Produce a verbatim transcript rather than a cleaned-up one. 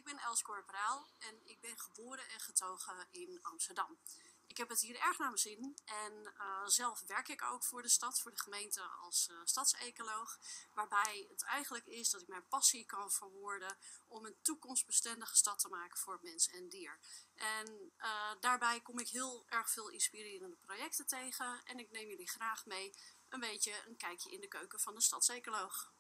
ben Els Corporaal en ik ben geboren en getogen in Amsterdam. Ik heb het hier erg naar mijn zin en uh, zelf werk ik ook voor de stad, voor de gemeente als uh, stadsecoloog. Waarbij het eigenlijk is dat ik mijn passie kan verwoorden om een toekomstbestendige stad te maken voor mens en dier. En uh, daarbij kom ik heel erg veel inspirerende projecten tegen en ik neem jullie graag mee een beetje een kijkje in de keuken van de stadsecoloog.